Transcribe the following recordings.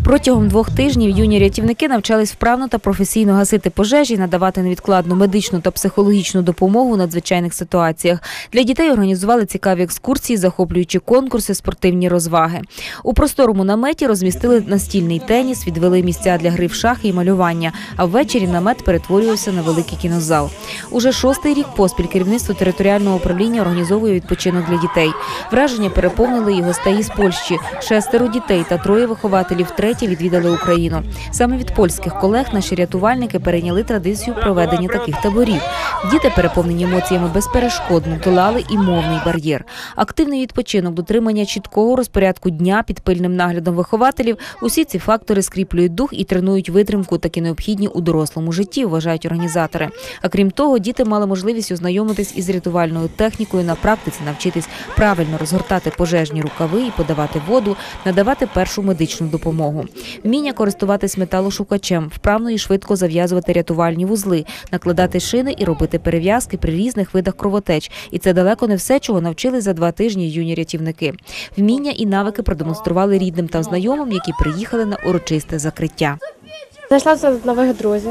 Протягом 2 тижнів юні рятівники навчались вправно та професійно гасити пожежі, надавати невідкладну медичну та психологічну допомогу у надзвичайних ситуаціях. Для дітей організували цікаві екскурсії, захоплюючі конкурси, спортивні розваги. У просторому наметі розмістили настільний теніс, відвели місця для гри в шахи і малювання, а ввечері намет перетворювався на великий кінозал. Уже 6-й рік поспіль керівництво територіального управління організовує відпочинок для дітей. Враження переповнили і гостей із Польщі. 6 дітей та 3 вихователів втретє відвідали Україну. Саме від польських колег наші рятувальники перейняли традицію проведення таких таборів. Діти, переповнені емоціями, безперешкодно долали і мовний бар'єр. Активний відпочинок, дотримання чіткого розпорядку дня під пильним наглядом вихователів – усі ці фактори скріплюють дух і тренують витримку, такі необхідні у дорослому житті, вважають організатори. А крім того, діти мали можливість ознайомитись із рятувальною технікою, на практиці навчитись правильно розгортати пожежні рукави і подавати воду, надавати першу медичну допомогу. Вміння користуватись металошукачем, вправно і швидко зав'язувати рятувальні вузли, накладати шини і робити перев'язки при різних видах кровотеч. І це далеко не все, чого навчились за 2 тижні юні рятівники. Вміння і навики продемонстрували рідним та знайомим, які приїхали на урочисте закриття. Знайшла нових друзів,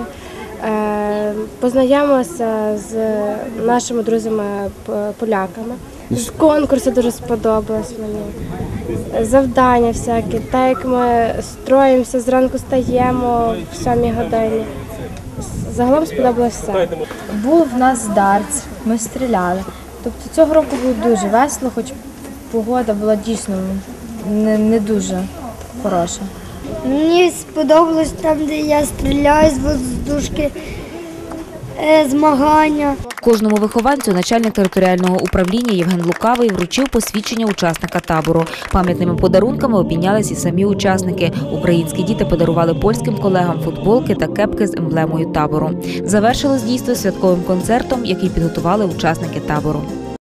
познайомилася з нашими друзями-поляками. Конкурси дуже сподобались мені, завдання всякі, так як ми строїмося, зранку стаємо в 7 годині. Загалом сподобалося все. Був в нас дартс, ми стріляли. Тобто цього року було дуже весело, хоч погода була дійсно не дуже хороша. Мені сподобалось там, де я стріляю з воздушки, змагання. Кожному вихованцю начальник територіального управління Євген Лукавий вручив посвідчення учасника табору. Пам'ятними подарунками обмінялись і самі учасники. Українські діти подарували польським колегам футболки та кепки з емблемою табору. Завершилось дійство святковим концертом, який підготували учасники табору.